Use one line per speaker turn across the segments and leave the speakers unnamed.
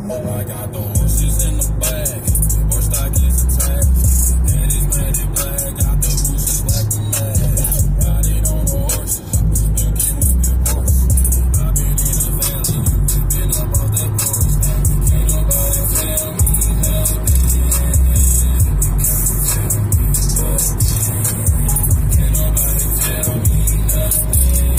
Oh, I got the horses in the bag. Horse stock is attached. And it's matted black. Got the horses black and mad. Riding on the horses. You can whip your horse. I've been in the valley. You been up off that porch. Can't nobody tell me nothing. Can't nobody tell me nothing.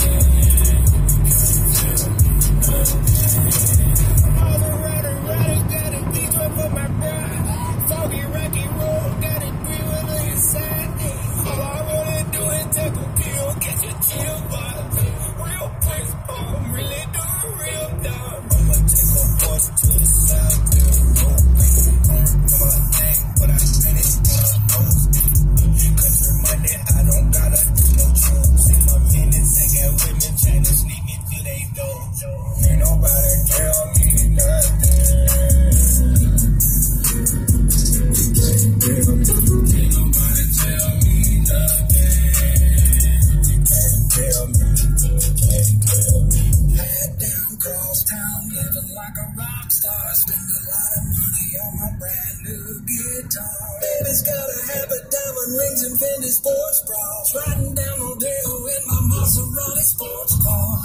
Baby's got a habit, diamond rings and Fendi sports bras. Riding down Rodeo in my Maserati sports car.